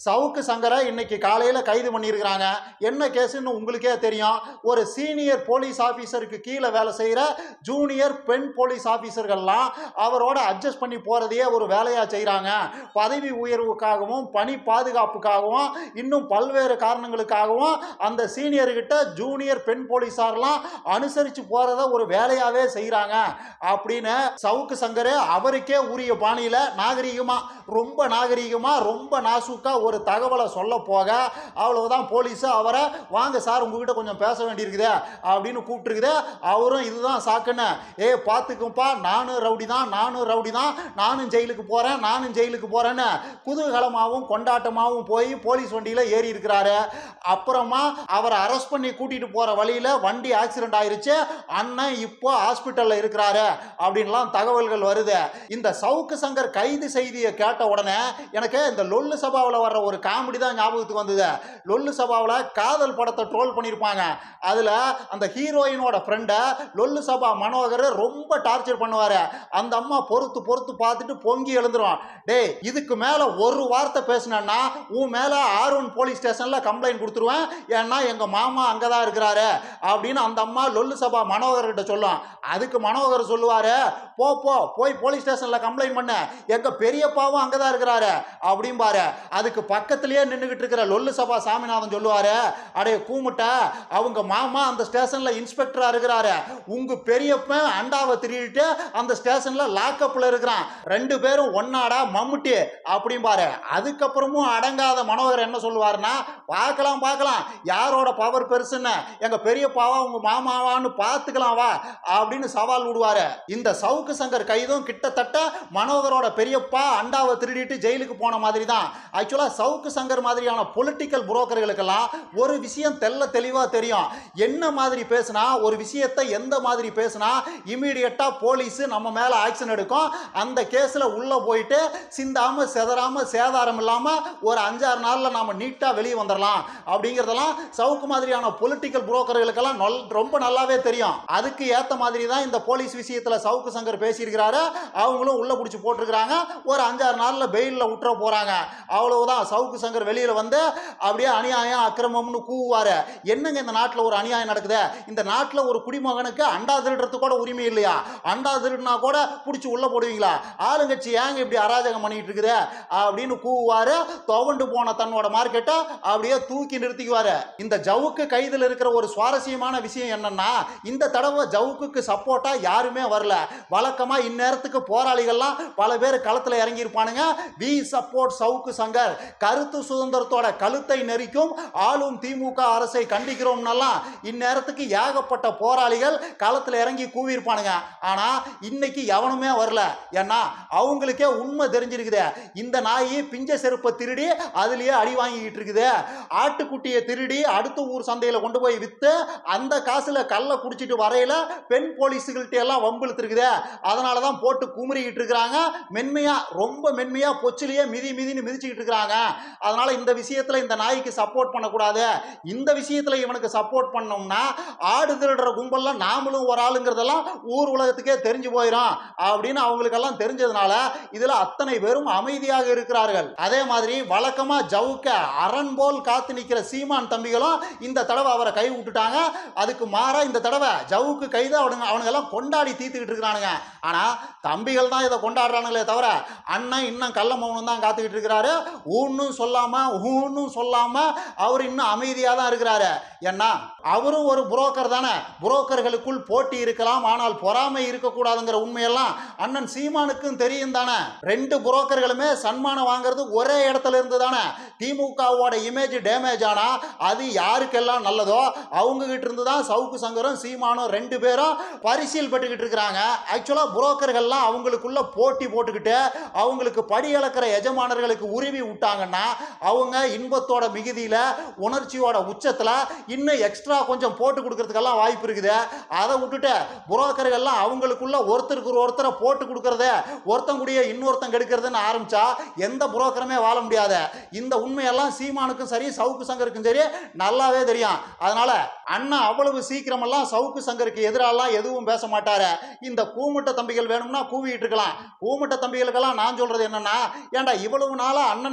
சவுக்கு சங்கரை இன்னைக்கு காலையில் கைது பண்ணியிருக்கிறாங்க. என்ன கேஸுன்னு உங்களுக்கே தெரியும். ஒரு சீனியர் போலீஸ் ஆஃபீஸருக்கு கீழே வேலை செய்கிற ஜூனியர் பெண் போலீஸ் ஆஃபீஸர்கள்லாம் அவரோட அட்ஜஸ்ட் பண்ணி போகிறதையே ஒரு வேலையாக செய்கிறாங்க. பதவி உயர்வுக்காகவும் பணி பாதுகாப்புக்காகவும் இன்னும் பல்வேறு காரணங்களுக்காகவும் அந்த சீனியர்கிட்ட ஜூனியர் பெண் போலீஸார்லாம் அனுசரித்து போகிறத ஒரு வேலையாகவே செய்கிறாங்க அப்படின்னு சவுக்கு சங்கர் அவருக்கே உரிய பாணியில் ரொம்ப நாகரீகமாக ரொம்ப நாசூக்கா ஒரு தகவலை சொல்ல போக அவ்வளவுதான் போலீஸ் அவரை வாங்க சார் உங்ககிட்ட கொஞ்சம் பேச வேண்டியிருக்குது அப்படின்னு கூப்பிட்டுருக்குது. அவரும் இதுதான் சாக்குன்னு பார்த்துக்கும்பா நானும் ரவுடி தான் நானும் ஜெயிலுக்கு போறேன்னு குதூகலமாகவும் கொண்டாட்டமாகவும் போய் போலீஸ் வண்டியில் ஏறி இருக்கிறாரு. அப்புறமா அவரை அரெஸ்ட் பண்ணி கூட்டிட்டு போற வழியில் வண்டி ஆக்சிடென்ட் ஆயிருச்சு. அண்ணன் இப்போ ஹாஸ்பிட்டல்ல இருக்கிறாரு அப்படின்லாம் தகவல்கள் வருது. இந்த சவுக்கு சங்கர் கைது செய்தியை கேட்ட உடனே எனக்கு இந்த லொல்லு சபாவில் வர்ற ஒரு காமெடி தான் ஞாபகத்துக்கு வந்தது. லொல்லு சபாவில் காதல் படத்தை ட்ரோல் பண்ணியிருப்பாங்க. அதில் அந்த ஹீரோயினோட ஃப்ரெண்டை லொல்லு சபா மனோகர் ரொம்ப டார்ச்சர் பண்ணுவார். அந்த அம்மா பொறுத்து பார்த்துட்டு பொங்கி எழுந்துரும். டேய் இதுக்கு மேலே ஒரு வார்த்தை பேசினேன்னா உன் மேலே R1 போலீஸ் ஸ்டேஷனில் கம்ப்ளைண்ட் கொடுத்துருவேன், ஏன்னா எங்கள் மாமா அங்கே தான் இருக்கிறாரு அப்படின்னு அந்த அம்மா லொல்லு சபா மனோகர்கிட்ட சொல்லும். அதுக்கு மனோகர் சொல்லுவார், போய் போலீஸ் ஸ்டேஷனில் கம்ப்ளைண்ட் பண்ண, எங்கள் பெரியப்பாவும் அங்கே தான் இருக்கிறாரு அப்படிம்பாரு. அதுக்கு பக்கத்திலேயே நின்றுகிட்டு இருக்கிற லொல்லு சபா சாமிநாதன் சொல்லுவாரு, அடைய கூமுட்ட அவங்க மாமா அந்த ஸ்டேஷன்ல இன்ஸ்பெக்டரா இருக்கிறாரு, உங்க பெரியப்பன் அண்டாவை திருடிட்டு அந்த ஸ்டேஷன்ல லாக்அப்ல இருக்கிறான், ரெண்டு பேரும் ஒன்னாடா மம்முட்டி அப்படிம்பாரு. அதுக்கப்புறமும் அடங்காத மனோகர் என்ன சொல்லுவாருன்னா, பார்க்கலாம் யாரோட பவர் பெருசுன்னு, எங்க பெரியப்பாவா உங்க மாமாவான்னு பார்த்துக்கலாம் வா அப்படின்னு சவால் விடுவாரு. இந்த சவுக்கு சங்கர் கைதும் கிட்டத்தட்ட மனோகரோட பெரியப்பா அண்டாவை திருடிட்டு ஜெயிலுக்கு போன மாதிரி தான். ஆக்சுவலா சவுக்கு சங்கர் மாதிரியான பொலிட்டிக்கல் புரோக்கர்களுக்கெல்லாம் ஒரு விஷயம் தெளிவா தெரியும். என்ன மாதிரி பேசினா ஒரு விஷயத்தை எந்த மாதிரி பேசினா இமீடியட்டா போலீஸ் நம்ம மேல ஆக்ஷன் எடுக்கும், அந்த கேஸ்ல உள்ள போயிட்டு சிந்தாம செதறாம சேதாரம் இல்லாம ஒரு 5-6 நாள்ல நாம நீட்டா வெளியே வந்துடலாம் அப்படிங்கிறதெல்லாம் சவுக்கு மாதிரியான பொலிட்டிக்கல் புரோக்கர்களுக்கெல்லாம் ரொம்ப நல்லாவே தெரியும். அதுக்கு ஏத்த மாதிரி தான் இந்த போலீஸ் விஷயத்துல சவுக்கு சங்கர் பேசியிருக்கிறாரு. அவங்களும் உள்ள பிடிச்சி போட்டிருக்கிறாங்க. ஒரு 5-6 நாள்ல பெயில்ல விட்டுற போறாங்க. அவ்வளவுதான். சவுக்கு சங்கர் வெளியில வந்து அப்படியே அநியாயம் அக்கிரமம்னு கூவுவாரு. என்னங்க இந்த நாட்டில் ஒரு அநியாயம் நடக்குது, இந்த நாட்டில் ஒரு குடிமகனுக்கு அண்டா திருடுறது கூட உரிமை இல்லையா, அண்டா திருடுனா கூட பிடிச்சி உள்ள போடுவீங்களா, ஆளுங்கட்சி ஏங்க இப்படி அராஜகம் பண்ணிட்டு இருக்குது அப்படின்னு கூவுவாரு. துவண்டு போன தன்னோட மார்க்கெட்டை அப்படியே தூக்கி நிறுத்திக்குவாரு. இந்த ஜவுக்கு கைதில் இருக்கிற ஒரு சுவாரஸ்யமான விஷயம் என்னன்னா, இந்த தடவை ஜவுக்கு சப்போர்ட்டா யாருமே வரல. வழக்கமா இந்நேரத்துக்கு போராளிகள்லாம் பல பேர் களத்தில் இறங்கி இருப்பானுங்க. வி சப்போர்ட் சவுக்கு சங்கர், கருத்து சுதந்திரத்தோட கழுத்தை நெரிக்கும் ஆளும் திமுக அரசை கண்டிக்கிறோம்னாலாம் இந்நேரத்துக்கு ஏகப்பட்ட போராளிகள் களத்தில் இறங்கி கூவியிருப்பானுங்க. ஆனா இன்னைக்கு எவனுமே வரல. ஏன்னா அவங்களுக்கே உண்மை தெரிஞ்சிருக்குது, இந்த நாய் பிஞ்ச செருப்பை திருடி அதுலயே அடி வாங்கிட்டு இருக்குது. ஆட்டுக்குட்டியை திருடி அடுத்த ஊர் சந்தையில கொண்டு போய் வித்து அந்த காசுல கல்ல குடிச்சிட்டு வரையில பெண் போலீஸுகள்கிட்ட எல்லாம் வம்பிழுத்துருக்குது. அதனாலதான் போட்டு குமுறிக்கிட்டு இருக்கிறாங்க. ரொம்ப மென்மையா பொச்சிலேயே மிதின்னு மிதிச்சுக்கிட்டு இருக்கிறாங்க. அதனால இந்த விஷயத்துல இந்த நாய்க்கு சப்போர்ட் பண்ணக்கூடாது, இந்த விஷயத்துல இவனுக்கு சப்போர்ட் பண்ணோம்னா ஆடு திருடுற கும்பல்ல நாமளும் ஒரு ஆளுங்கிறதெல்லாம் ஊர் உலகத்துக்கே தெரிஞ்சு போயிடும் அப்படின்னு அவங்களுக்கெல்லாம் தெரிஞ்சதுனால இதுல அத்தனை பேரும் அமைதியாக இருக்கிறார்கள். அதே மாதிரி வழக்கமா ஜவுக்க அரண் போல் காத்து நிற்கிற சீமான் தம்பிகளும் இந்த தடவை அவரை கை விட்டுட்டாங்க. அதுக்கு மாறா இந்த தடவை ஜவுக்கு கைது அவனுங்க எல்லாம் கொண்டாடி தீர்த்துக்கிட்டு இருக்கிறானுங்க. ஆனா தம்பிகள் தான் இதை கொண்டாடுறானுங்களே தவிர அண்ணன் இன்னும் கள்ள மௌனம் தான் காத்துக்கிட்டு இருக்கிறாரு. ஊன்னும் சொல்லாம அவர் இன்னும் அமைதியா தான் இருக்கிறாரு. ஏன்னா அவரும் ஒரு புரோக்கர் தானே, புரோக்கர்களுக்குள் போட்டி இருக்கலாம், ஆனால் பொறாமை இருக்கக்கூடாதுங்கிற உண்மையெல்லாம் அண்ணன் சீமானுக்கும் தெரியும் தானே. ரெண்டு புரோக்கர்களுமே சன்மானம் வாங்குறது ஒரே இடத்துல இருந்து தானே. திமுகவோட இமேஜ் டேமேஜ் ஆனா அது யாருக்கெல்லாம் நல்லதோ அவங்க கிட்ட இருந்து தான் சவுக்கு சங்கரும் சீமானும் ரெண்டு பேரும் பரிசீல் பட்டுக்கிட்டு இருக்கிறாங்க. ஆக்சுவலா புரோக்கர்கள்லாம் அவங்களுக்குள்ள போட்டி போட்டுக்கிட்டு அவங்களுக்கு படி அளக்கிற எஜமானர்களுக்கு உரிமை விட்டாங்கன்னா அவங்க இன்பத்தோட மிகுதியில உணர்ச்சியோட உச்சத்துல இன்னும் எக்ஸ்ட்ரா கொஞ்சம் போட்டு கொடுக்கறதுக்கெல்லாம் வாய்ப்பு இருக்குது. அதை விட்டுட்டு புரோக்கர்கள்லாம் அவங்களுக்குள்ள ஒருத்தருக்கு ஒருத்தரை போட்டு கொடுக்கறத ஒருத்தன் கூடிய இன்னொருத்தன் கெடுக்கிறதுன்னு ஆரம்பிச்சா எந்த புரோக்கருமே வாழ முடியாது. இந்த உண்மையெல்லாம் சீமானுக்கும் சரி சவுக்கு சங்கருக்கும் சரி நல்லாவே தெரியும். அதனால அண்ணா அவ்வளவு சீக்கிரமெல்லாம் சவுக்கு சங்கருக்கு எதிராலாம் எதுவும் பேச மாட்டாரு. இந்த கூமுட்ட தம்பிகள் வேணும்னா கூவிட்டு இருக்கலாம். கூமுட்ட தம்பிகளுக்கெல்லாம் நான் சொல்றது என்னன்னா, ஏன்டா இவ்வளவு நாளா அண்ணனுக்கு தம்பி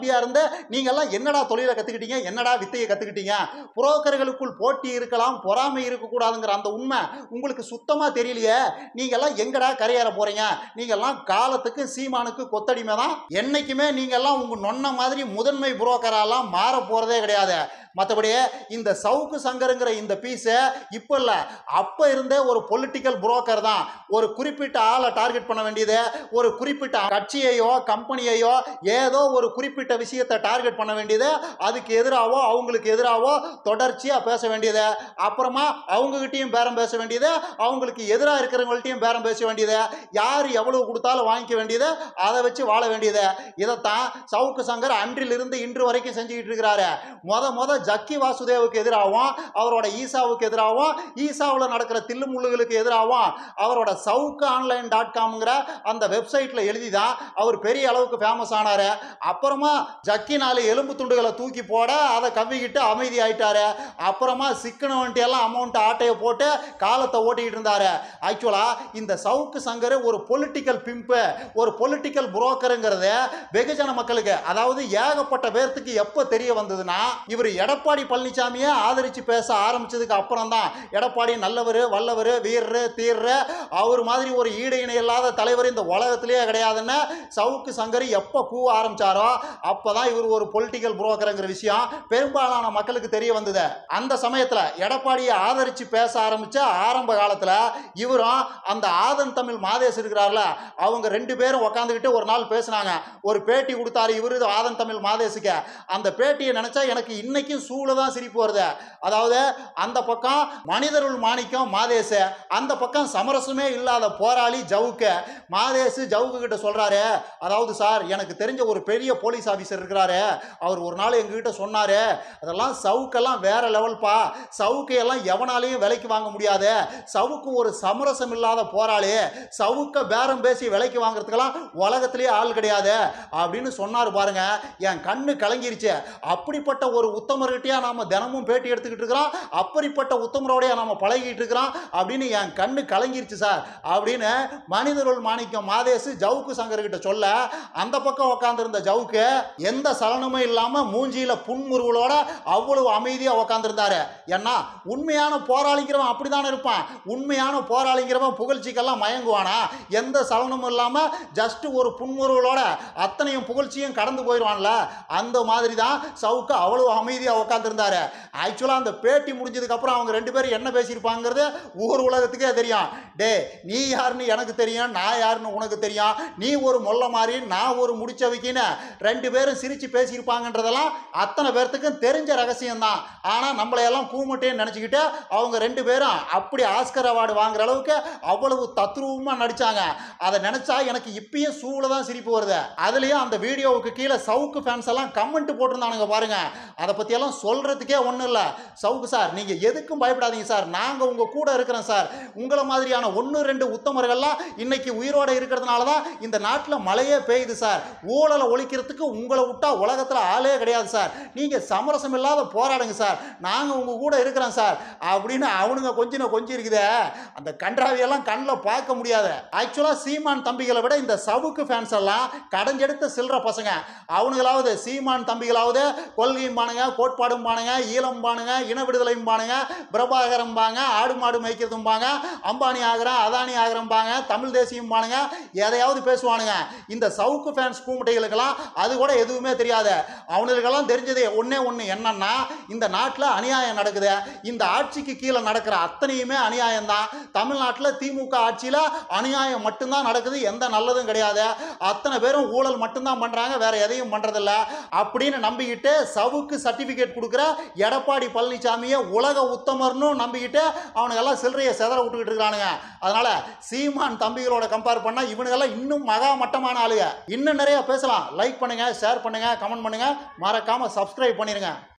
தம்பியா இருந்து நீங்க எல்லாம் என்னடா தொழிலை கத்துக்கிட்டீங்க, என்னடா வித்தையை கத்துக்கிட்டீங்க? புரோக்கர்களுக்குள் போட்டி இருக்கலாம், பொறாமை இருக்கக்கூடாதுங்கிற அந்த உண்மை உங்களுக்கு சுத்தமா தெரியலையே. நீங்க எல்லாம் எங்கடா கரையேற போறீங்க? நீங்க எல்லாம் காலத்துக்கு சீமானுக்கு கொத்தடிமை தான். என்னைக்குமே நீங்க எல்லாம் உங்க நொன்ன மாதிரி முதன்மை புரோக்கராலாம் மாற போறதே கிடையாது. மற்றபடி இந்த சவுக்கு சங்கருங்கிற இந்த பீஸை இப்போ இல்லை, அப்போ இருந்தே ஒரு பொலிட்டிக்கல் புரோக்கர் தான். ஒரு குறிப்பிட்ட ஆளை டார்கெட் பண்ண வேண்டியது, ஒரு குறிப்பிட்ட கட்சியையோ கம்பெனியையோ ஏதோ ஒரு குறிப்பிட்ட விஷயத்தை டார்கெட் பண்ண வேண்டியது, அதுக்கு எதிராகவோ அவங்களுக்கு எதிராகவோ தொடர்ச்சியாக பேச வேண்டியது, அப்புறமா அவங்ககிட்டையும் பேரம் பேச வேண்டியது, அவங்களுக்கு எதிராக இருக்கிறவங்கள்ட்டையும் பேரம் பேச வேண்டியது, யார் எவ்வளவு கொடுத்தாலும் வாங்கிக்க வேண்டியது, அதை வச்சு வாழ வேண்டியது. இதைத்தான் சவுக்கு சங்கர் அன்றிலிருந்து இன்று வரைக்கும் செஞ்சுக்கிட்டு இருக்கிறாரு. முத ஜக்கி வாசுதேவுக்கு எதிராகவும் அவரோட ஈசாவுக்கு எதிராகவும் ஈசாவில் நடக்கிற தில்லுமுள்ளுகளுக்கு எதிராகவும் அவரோட சவுக்கு ஆன்லைன்.comங்கிற அந்த வெப்சைட்ல எழுதிதான் அவர் பெரிய அளவுக்கு ஃபேமஸ் ஆனாரு. அப்புறமா ஜக்கி 4 எலும்பு துண்டுகளை தூக்கி போட அதை கவ்விக்கிட்டு அமைதி ஆயிட்டாரு. அப்புறமா சிக்கனவன்ட்டி எல்லாம் அமௌண்ட் ஆட்டையை போட்டு காலத்தை ஓட்டிக்கிட்டு இருந்தாரு. ஆக்சுவலா இந்த சவுக்கு சங்கர் ஒரு பொலிட்டிக்கல் பிம்பு, ஒரு பொலிட்டிக்கல் புரோக்கருங்கிறது வெகுஜன மக்களுக்கு, அதாவது ஏகப்பட்ட பேர்த்துக்கு எப்ப தெரிய வந்ததுன்னா, இவர் எடப்பாடி பழனிசாமியை ஆதரிச்சு பேச ஆரம்பிச்சதுக்கு அப்புறம் தான் எடப்பாடி நல்லவர், வல்லவர், வீரர், தீர்ற, அவர் மாதிரி ஒரு ஈடு இணை இல்லாத தலைவர் இந்த உலகத்திலேயே கிடையாதுன்னு சவுக்கு சங்கர் எப்போ கூவ ஆரம்பிச்சாரோ அப்பதான் இவர் ஒரு பொலிட்டிக்கல் புரோக்கருங்கிற விஷயம் பெரும்பாலான மக்களுக்கு தெரிய வந்தது. அந்த சமயத்தில் எடப்பாடியை ஆதரிச்சு பேச ஆரம்பிச்ச ஆரம்ப காலத்தில் இவரும் அந்த ஆதன் தமிழ் மாதேஷ் இருக்கிறார்ல, அவங்க 2 பேரும் உட்காந்துக்கிட்டு ஒரு நாள் பேசினாங்க. ஒரு பேட்டி கொடுத்தாரு இவரு ஆதன் தமிழ் மாதேஷுக்கு. அந்த பேட்டியை நினைச்சா எனக்கு இன்னைக்கும் சூழதான் சிரிப்பு வருது. அதாவது அந்த பக்கம் மனிதருள் மாணிக்கம் மாதேஷ், அந்த பக்கம் சமரசமே இல்லாத போராளி ஜவுக்கு. மாதேஷ் ஜவுக்கு கிட்ட சொல்றாரு, அதாவது சார் எனக்கு தெரிஞ்ச ஒரு பெரிய போலீஸ் ஆபீசர் இருக்கிறாரு, அவர் ஒரு நாள் எங்ககிட்ட சொன்னாரு, அதெல்லாம் சவுக்கெல்லாம் வேற லெவல்பா, சவுக்கு எல்லாம் எவனாலையும் விலைக்கு வாங்க முடியாது, சவுக்கு ஒரு சமரசம் இல்லாத போராளி, சவுக்க பேரம் பேசி விலைக்கு வாங்குறதுக்கெல்லாம் உலகத்திலேயே ஆள் கிடையாது அப்படின்னு சொன்னாரு பாருங்க. என் கண்ணு கலங்கிருச்சு. அப்படிப்பட்ட ஒரு உத்தமர்கிட்டயா நாம தினமும் பேட்டி எடுத்துக்கிட்டு இருக்கிறோம், அப்படிப்பட்ட உத்தமரோடைய நாம பழகிட்டு இருக்கிறோம் அப்படின்னு என் கண்ணு கலங்கிருச்சு சார் அப்படின்னு மனிதருள் மாணிக்கம் மாதேஷ் ஜவுக்கு சங்கர் கிட்ட சொல்ல, அந்த பக்கம் உட்கார்ந்து இருந்த ஜவுக்கு எந்த சலனமும் இல்லாம மூஞ்சியில புன்முறுவலோட அவ்வளவு அமைதியா உட்கார்ந்து இருந்தாரு. ஏன்னா உண்மையான போராளிங்கிறவன் அப்படித்தானே இருப்பான். உண்மையான போராளிங்கிறவன் புகழ்ச்சிக்கெல்லாம் மயங்குவானா? எந்த சலனமும் இல்லாம ஜஸ்ட் ஒரு புன்முறுவலோட அத்தனையும் புகழ்ச்சியும் கடந்து போயிடுவான்ல, அந்த மாதிரி தான் சவுக்கு அவ்வளவு அமைதியா உட்கார்ந்து இருந்தாரு. ஆக்சுவலா அந்த பேட்டி முடிஞ்சதுக்கு அப்புறம் அவங்க 2 பேரும் என்ன பேசியிருப்பாங்கிறது ஊர் உலகத்துக்கே தெரியும். டே நீ யாருன்னு எனக்கு தெரியும், நான் யாருன்னு உனக்கு தெரியும், நீ ஒரு மொல்ல மாதிரி நான் ஒரு முடிச்சவைக்கின்னு 2 பேரும் சிரிச்சு பேசியிருப்பாங்கன்றதெல்லாம் அத்தனை பேர்த்துக்கும் தெரிஞ்ச ரகசியம் தான். ஆனா நம்மளையெல்லாம் கூமுட்டேன்னு நினைச்சுக்கிட்டு அவங்க 2 பேரும் அப்படி ஆஸ்கர் அவார்டு வாங்குற அளவுக்கு அவ்வளவு தத்ரூபமா நடிச்சாங்க. அதை நினைச்சா எனக்கு இப்பயும் சூழதான் சிரிப்பு வருது. அதுலயும் அந்த வீடியோவுக்கு கீழே சவுக்கு ஃபேன்ஸ் எல்லாம் கமெண்ட் போட்டிருந்தானுங்க பாருங்க. அதை பத்தி எல்லாம் சொல்றதுக்கே ஒண்ணும் இல்ல. சவுக்கு சார் நீங்க எதுக்கும் பயப்படாதீங்க சார், நாங்க உங்க கூட இருக்கிறோம் சார். உங்களை மாதிரியான 1-2 உத்தமர்கள்லாம் இன்னைக்கு உயிரோட இருக்கிறதுனால தான் இந்த நாட்டில் மழையே பெய்யுது சார். ஊழலை ஒழிக்கிறதுக்கு உங்களை விட்டா உலகத்தில் ஆளே கிடையாது சார். நீங்க சமரசம் இல்லாத போராடுங்க சார், நாங்க உங்க கூட இருக்கிறோம் சார் அப்படின்னு அவனுங்க கொஞ்சம் இருக்குதே, அந்த கன்றாவியெல்லாம் கண்ணில் பார்க்க முடியாது. ஆக்சுவலா சீமான் தம்பிகளை விட இந்த சவுக்கு ஃபேன்ஸ் எல்லாம் கடைஞ்செடுத்த சில்லற பசங்க. அவனுங்களாவது சீமான் தம்பிகளாவது கொள்கையும் பானுங்க, கோட்பாடும் பானுங்க, ஈழம் பானுங்க, இன விடுதலையும் பானுங்க, பிரபாகரம் பாங்க, ஆடு மாடு மேய்க்கிறதும் பாங்க, அம்பானி ஆகிறேன் அதானி ஆகிறேன் பாங்க, தமிழ் தேசியம் பானுங்க, எதையாவது பேசுவானுங்க. இந்த சவுக்கு ஃபேன்ஸ் கூமுட்டைகளுக்கெல்லாம் அது கூட எதுவுமே தெரியாது. அவனுக்கெல்லாம் தெரிஞ்சது ஒன்னே ஒன்று என்னன்னா, இந்த நாட்டில் அநியாயம் நடக்குது, இந்த ஆட்சிக்கு கீழே நடக்கிற அத்தனையுமே அநியாயம் தான். தமிழ்நாட்டில் திமுக ஆட்சியில் அநியாயம் மட்டும்தான் நடக்குது, எந்த நல்லதும் கிடையாது, அத்தனை பேரும் ஊழல் மட்டும்தான் பண்றாங்க, வேற எதையும் பண்றதில்ல அப்படின்னு நம்பிக்கிட்டு சவுக்கு சர்டிபிகேட் கொடுக்குற எடப்பாடி பழனிசாமியை உலக உத்தமர்னு நம்பிக்கிட்டு அவனுக்கெல்லாம் சில்லறையை செதற விட்டுக்கிட்டு இருக்கானுங்க. அதனால சீமான் தம்பிகளோட கம்பேர் பண்ணா இவனுங்கெல்லாம் இன்னும் மகா மட்டமான ஆளுங்க. இன்னும் நிறைய பேசலாம். லைக் பண்ணுங்க, ஷேர் பண்ணுங்க, கமெண்ட் பண்ணுங்க, மறக்காம சப்ஸ்கிரைப் பண்ணிருங்க.